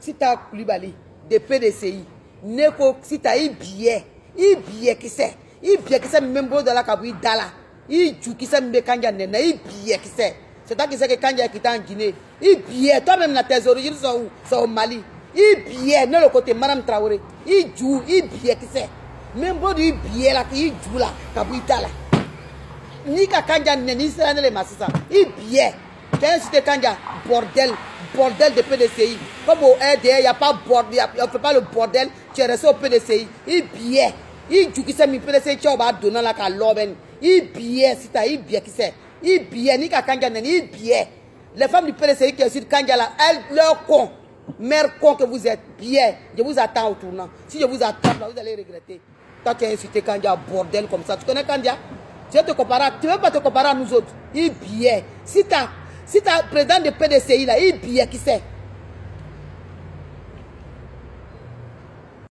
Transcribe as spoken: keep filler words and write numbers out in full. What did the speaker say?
Sita Koulibaly, de P D C I, Neko Sita, il billet, il billet qui c'est, il billet qui c'est même beau de la Kaboui Dala, il joue qui c'est même Kanya Nena, il billet qui c'est. C'est toi qui sais que Kanya qui est en Guinée, il billet, toi-même la tes origines sont où? Sont au Mali. Il billet, non le côté Madame Traoré, il joue, il billet qui c'est. Même beau du billet là, il joue là, Kaboui Dala. Ni ka Kanya Nena, ni c'est les massissa, il billet. Tiens, c'était Kanya, bordel. Bordel de P D C I. Comme au R D R, il n'y a pas bordel, on ne fait pas le bordel, tu es resté au P D C I. Il billet. Il joue qui s'est mis P D C I, tu vas donner la caloben. Il billet, si tu as il billet qui c'est. Il billet, ni qu'à Kandia, il billet. Les femmes du P D C I qui sont sur Kandia là, elles, leur con. Mère con que vous êtes, billet. Je vous attends au tournant. Si je vous attends là, vous allez regretter. Toi, tu as insulté Kandia, bordel comme ça. Tu connais Kandia? Tu veux te comparer, tu veux pas te comparer à nous autres. Il billet. Si tu as Si tu as président de P D C I là, il billet qui c'est.